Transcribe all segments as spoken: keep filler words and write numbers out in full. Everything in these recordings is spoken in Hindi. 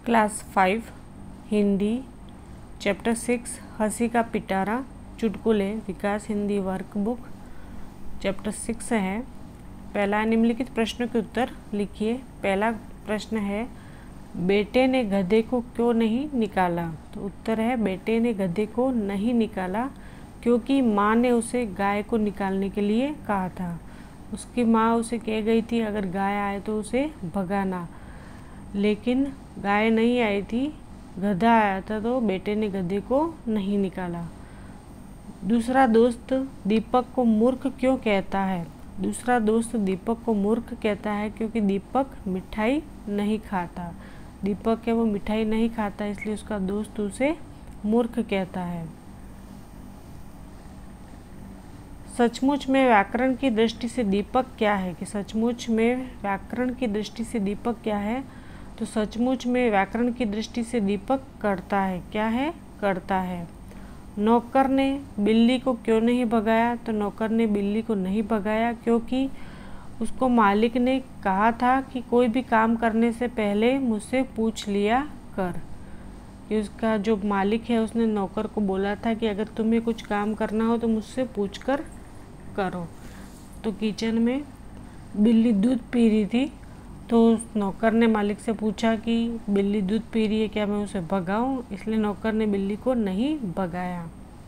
Class five Hindi chapter six हंसी का पिटारा चुटकुले Vikas Hindi workbook chapter six है। पहला निम्नलिखित प्रश्नों के उत्तर लिखिए। पहला प्रश्न है, बेटे ने गधे को क्यों नहीं निकाला? तो उत्तर है, बेटे ने गधे को नहीं निकाला क्योंकि माँ ने उसे गाय को निकालने के लिए कहा था। उसकी माँ उसे कह गई थी अगर गाय आए तो उसे भगाना, लेकिन गाय नहीं आई थी, गधा आया था, तो बेटे ने गधे को नहीं निकाला। दूसरा दोस्त दीपक को मूर्ख क्यों कहता है? दूसरा दोस्त दीपक को मूर्ख कहता है क्योंकि दीपक मिठाई नहीं खाता। दीपक है वो मिठाई नहीं खाता, इसलिए उसका दोस्त उसे मूर्ख कहता है। सचमुच में व्याकरण की दृष्टि से दीपक क्या है? कि सचमुच में व्याकरण की दृष्टि से दीपक क्या है? तो सचमुच में व्याकरण की दृष्टि से दीपक करता है। क्या है? करता है। नौकर ने बिल्ली को क्यों नहीं भगाया? तो नौकर ने बिल्ली को नहीं भगाया क्योंकि उसको मालिक ने कहा था कि कोई भी काम करने से पहले मुझसे पूछ लिया कर। कि उसका जो मालिक है उसने नौकर को बोला था कि अगर तुम्हें कुछ काम करना हो तो मुझसे पूछ कर करो। तो किचन में बिल्ली दूध पी रही थी, तो नौकर ने मालिक से पूछा कि बिल्ली दूध पी रही है, क्या मैं उसे भगाऊं? इसलिए नौकर ने बिल्ली को नहीं भगाया।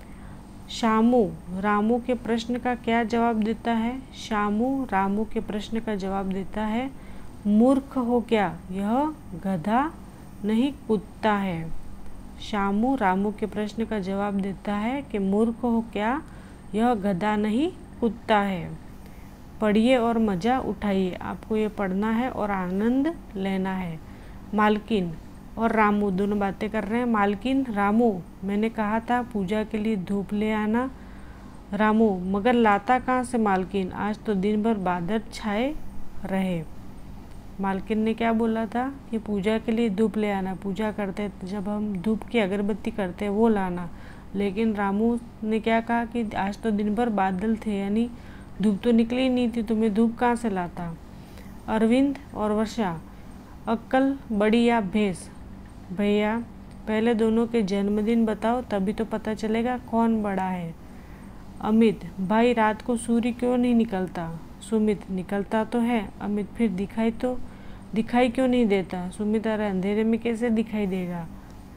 शामू रामू के प्रश्न का क्या जवाब देता है? शामू रामू के प्रश्न का जवाब देता है, मूर्ख हो क्या? यह गधा नहीं कुत्ता है। शामू रामू के प्रश्न का जवाब देता है कि मूर्ख हो क्या? यह गधा नहीं कुत्ता है। पढ़िए और मज़ा उठाइए। आपको ये पढ़ना है और आनंद लेना है। मालकिन और रामू दोनों बातें कर रहे हैं। मालकिन, रामू मैंने कहा था पूजा के लिए धूप ले आना। रामू, मगर लाता कहाँ से मालकिन? आज तो दिन भर बादल छाए रहे। मालकिन ने क्या बोला था कि पूजा के लिए धूप ले आना, पूजा करते जब हम धूप की अगरबत्ती करते हैं वो लाना। लेकिन रामू ने क्या कहा कि आज तो दिन भर बादल थे, यानी धूप तो निकली नहीं थी, तुम्हें धूप कहाँ से लाता? अरविंद और वर्षा, अक्कल बड़ी या भैंस? भैया, पहले दोनों के जन्मदिन बताओ तभी तो पता चलेगा कौन बड़ा है। अमित, भाई रात को सूर्य क्यों नहीं निकलता? सुमित, निकलता तो है। अमित, फिर दिखाई तो दिखाई क्यों नहीं देता? सुमित, अरे अंधेरे में कैसे दिखाई देगा?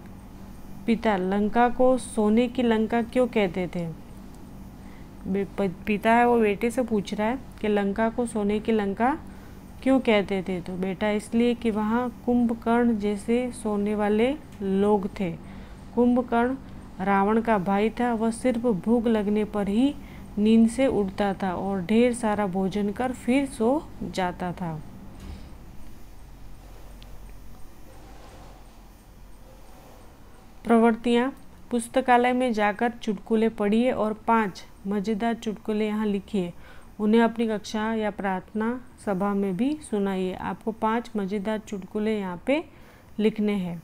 पिता, लंका को सोने की लंका क्यों कहते थे? पिता है वो बेटे से पूछ रहा है कि लंका को सोने की लंका क्यों कहते थे? तो बेटा इसलिए कि वहाँ कुंभकर्ण जैसे सोने वाले लोग थे। कुंभकर्ण रावण का भाई था, वह सिर्फ भूख लगने पर ही नींद से उठता था और ढेर सारा भोजन कर फिर सो जाता था। प्रवृत्तियाँ, पुस्तकालय में जाकर चुटकुले पढ़िए और पांच मज़ेदार चुटकुले यहाँ लिखिए। उन्हें अपनी कक्षा या प्रार्थना सभा में भी सुनाइए। आपको पांच मज़ेदार चुटकुले यहाँ पे लिखने हैं।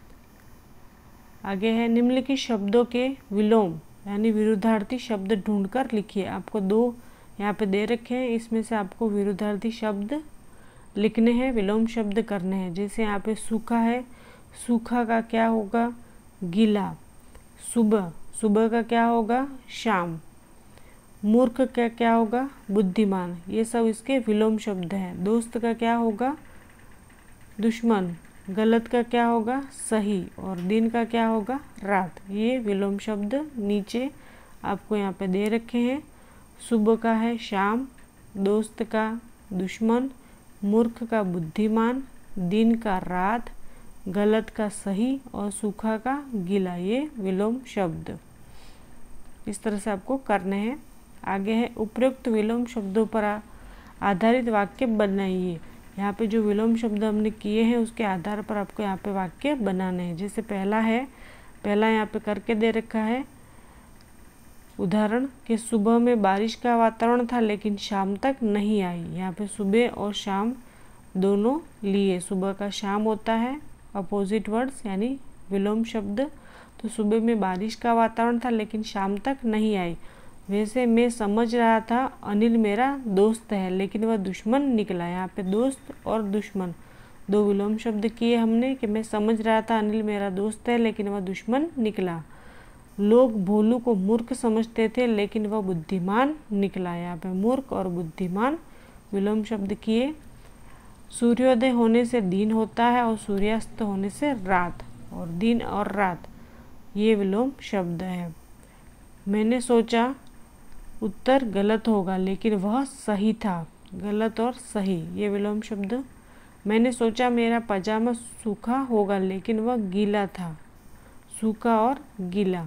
आगे है, निम्नलिखित शब्दों के विलोम यानी विरुद्धार्थी शब्द ढूंढकर लिखिए। आपको दो यहाँ पे दे रखे हैं, इसमें से आपको विरुद्धार्थी शब्द लिखने हैं, विलोम शब्द करने हैं। जैसे यहाँ पे सूखा है, सूखा का क्या होगा? गीला। सुबह, सुबह का क्या होगा? शाम। मूर्ख का क्या होगा? बुद्धिमान। ये सब इसके विलोम शब्द हैं। दोस्त का क्या होगा? दुश्मन। गलत का क्या होगा? सही। और दिन का क्या होगा? रात। ये विलोम शब्द नीचे आपको यहाँ पे दे रखे हैं। सुबह का है शाम, दोस्त का दुश्मन, मूर्ख का बुद्धिमान, दिन का रात, गलत का सही और सूखा का गीला। ये विलोम शब्द इस तरह से आपको करने हैं। आगे है, उपयुक्त विलोम शब्दों पर आधारित वाक्य बनाइए। यहाँ पे जो विलोम शब्द हमने किए हैं उसके आधार पर आपको यहाँ पे वाक्य बनाने हैं। जैसे पहला है, पहला यहाँ पे करके दे रखा है उदाहरण कि सुबह में बारिश का वातावरण था लेकिन शाम तक नहीं आई। यहाँ पे सुबह और शाम दोनों लिए, सुबह का शाम होता है अपोजिट वर्ड्स यानी विलोम शब्द। तो सुबह में बारिश का वातावरण था लेकिन शाम तक नहीं आई। वैसे मैं समझ रहा था अनिल मेरा दोस्त है लेकिन वह दुश्मन निकला। यहाँ पे दोस्त और दुश्मन दो विलोम शब्द किए हमने कि मैं समझ रहा था अनिल मेरा दोस्त है लेकिन वह दुश्मन निकला। लोग भोलू को मूर्ख समझते थे लेकिन वह बुद्धिमान निकला। यहाँ पे मूर्ख और बुद्धिमान विलोम शब्द किए। सूर्योदय होने से दिन होता है और सूर्यास्त होने से रात, और दिन और रात ये विलोम शब्द है। मैंने सोचा उत्तर गलत होगा लेकिन वह सही था। गलत और सही ये विलोम शब्द। मैंने सोचा मेरा पजामा सूखा होगा लेकिन वह गीला था। सूखा और गीला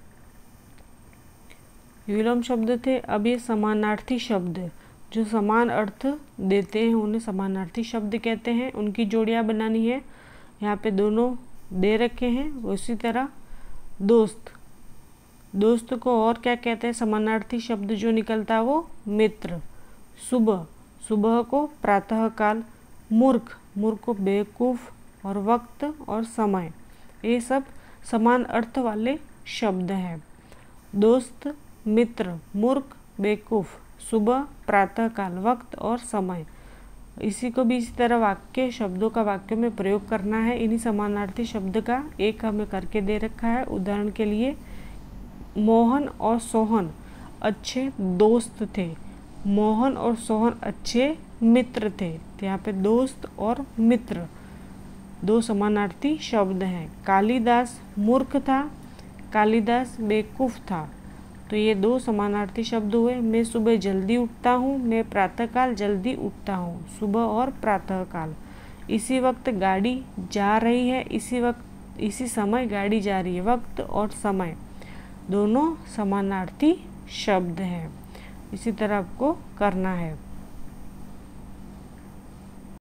विलोम शब्द थे। अब ये समानार्थी शब्द जो समान अर्थ देते हैं उन्हें समानार्थी शब्द कहते हैं। उनकी जोड़ियाँ बनानी है। यहाँ पे दोनों दे रखे हैं। उसी तरह दोस्त, दोस्त को और क्या कहते हैं समानार्थी शब्द जो निकलता है वो मित्र। सुबह, सुबह को प्रातःकाल। मूर्ख, मूर्ख को बेवकूफ़। और वक्त और समय ये सब समान अर्थ वाले शब्द हैं। दोस्त, मित्र, मूर्ख, बेवकूफ़, सुबह, प्रातःकाल, वक्त और समय। इसी को भी इसी तरह वाक्य शब्दों का वाक्यों में प्रयोग करना है। इन्हीं समानार्थी शब्द का एक हमें करके दे रखा है। उदाहरण के लिए मोहन और सोहन अच्छे दोस्त थे। मोहन और सोहन अच्छे मित्र थे। तो यहाँ पे दोस्त और मित्र दो समानार्थी शब्द हैं। कालिदास मूर्ख था, कालिदास बेवकूफ़ था। तो ये दो समानार्थी शब्द हुए। मैं सुबह जल्दी उठता हूँ, मैं प्रातःकाल जल्दी उठता हूँ। सुबह और प्रातःकाल। इसी वक्त गाड़ी जा रही है, इसी वक्त इसी समय गाड़ी जा रही है। वक्त और समय दोनों समानार्थी शब्द हैं। इसी तरह आपको करना है।